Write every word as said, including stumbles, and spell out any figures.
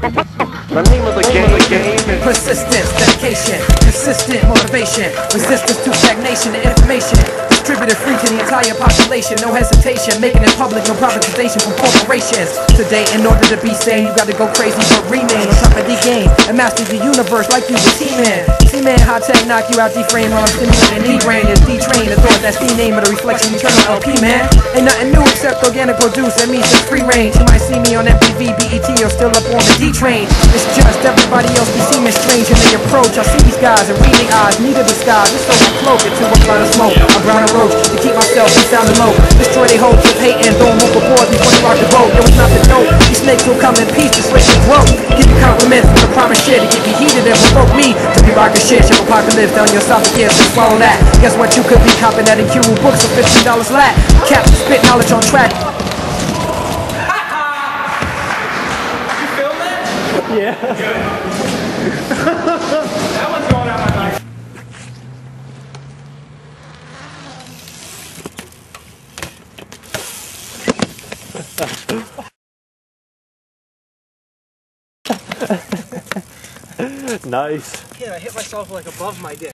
The name of the game, the game is persistence, dedication, consistent motivation, resistance to stagnation and information. Distributed free to the entire population, no hesitation, making it public, no privatization from corporations. Today, in order to be sane, you gotta go crazy but remain on top of the game and master the universe like you were T-Man. T-Man, high tech, knock you out, D-frame on stimulating E-brain is D-train, the thought that's the name of the reflection, eternal L P, man. Ain't nothing new except organic produce, that means it's free range. You might see me on M T V, B E T, or still up on the D-train. It's just everybody else be seeming strange in their approach. I see these guys and read their eyes, need a disguise. It's so I cloak it to a cloud of smoke. I brown a roach to keep myself from sounding low. Destroy their hopes of hating, throw them overboard before they rock the boat. There was nothing no. These snakes will come in peace, just wait and grow. Give you compliments for the promise shit to get me heated and provoke me to be rocking shit. Ship apocalypse down your esophagus and swallow that. Guess what? You could be copping that in Q books for fifteen dollars lat. Caps spit knowledge on track. Yeah. That one's going out my life. nice. Yeah, I hit myself like above my dick.